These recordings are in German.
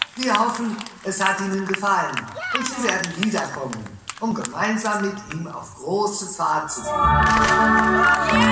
Wir hoffen, es hat Ihnen gefallen und Sie werden wiederkommen, um gemeinsam mit ihm auf große Fahrt zu gehen.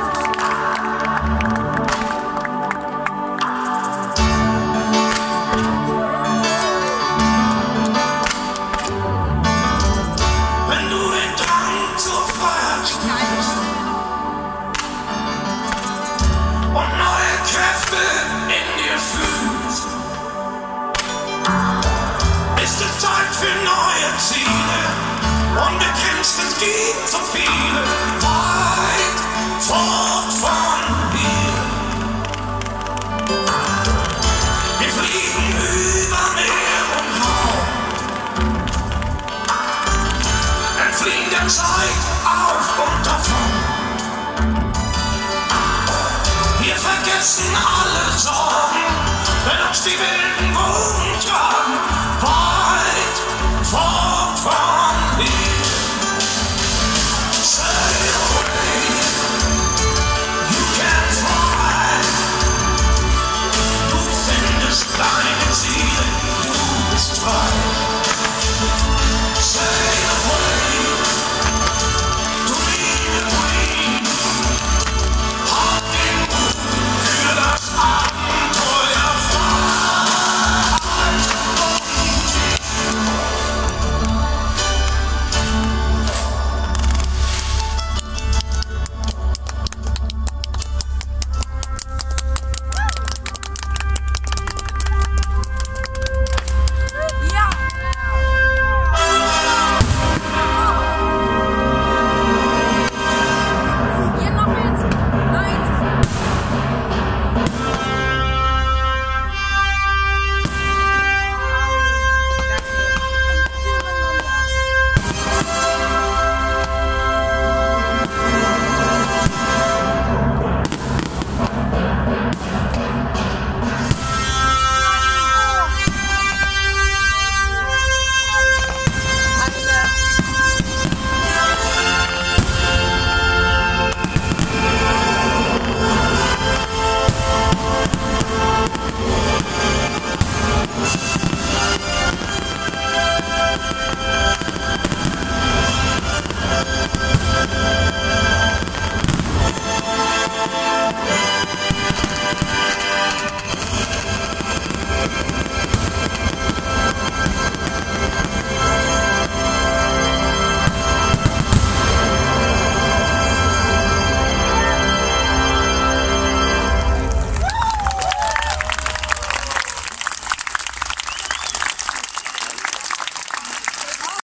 Und du kennst, es gibt so viele weit fort von hier. Wir fliegen über Meer und Raum, entfliehen der Zeit auf und davon. Wir vergessen alle Sorgen, wenn uns die Welt